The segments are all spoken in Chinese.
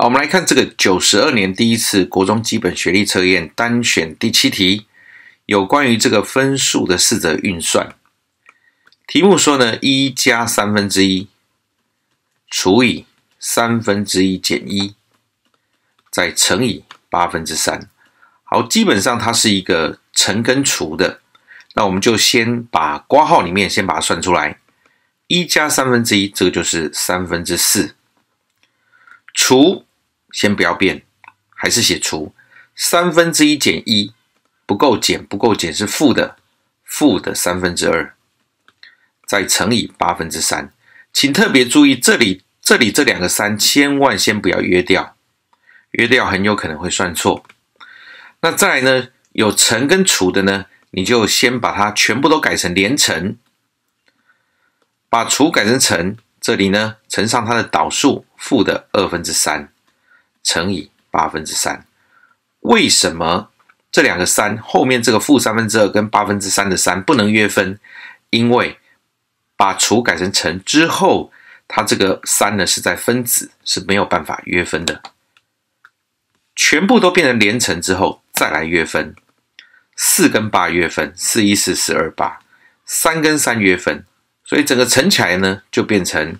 我们来看这个92年第一次国中基本学历测验单选第7题，有关于这个分数的4则运算。题目说呢，1加1/3除以1/3减1，再乘以3/8。好，基本上它是一个乘跟除的，那我们就先把括号里面先把它算出来。1加1/3，这个就是4/3。除先不要变，还是写除。1/3减1，不够减，不够减是负的2/3，再乘以3/8。请特别注意，这里这2个3千万先不要约掉，约掉很有可能会算错。那再来呢，有乘跟除的呢，你就先把它全部都改成连乘，把除改成乘，这里呢乘上它的导数负的2/3乘以8/3。为什么这2个3后面这个负2/3跟8/3的3不能约分？因为把除改成乘之后，它这个3呢是在分子，是没有办法约分的。全部都变成连乘之后再来约分，4跟8约分，414、428，3跟3约分，所以整个乘起来呢就变成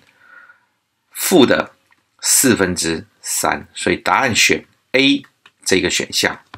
负的4/3，所以答案选 A 这个选项。